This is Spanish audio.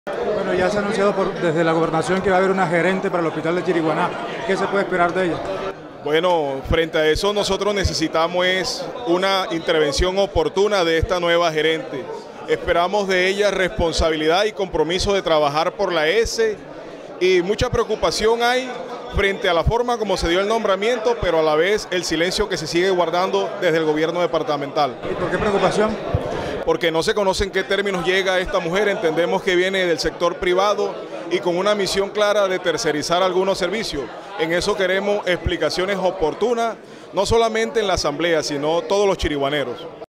Bueno, ya se ha anunciado desde la gobernación que va a haber una gerente para el hospital de Chiriguaná. ¿Qué se puede esperar de ella? Bueno, frente a eso nosotros necesitamos una intervención oportuna de esta nueva gerente. Esperamos de ella responsabilidad y compromiso de trabajar por la S, y mucha preocupación hay frente a la forma como se dio el nombramiento, pero a la vez el silencio que se sigue guardando desde el gobierno departamental. ¿Y por qué preocupación? Porque no se conoce en qué términos llega esta mujer. Entendemos que viene del sector privado y con una misión clara de tercerizar algunos servicios. En eso queremos explicaciones oportunas, no solamente en la asamblea, sino todos los chiriguaneros.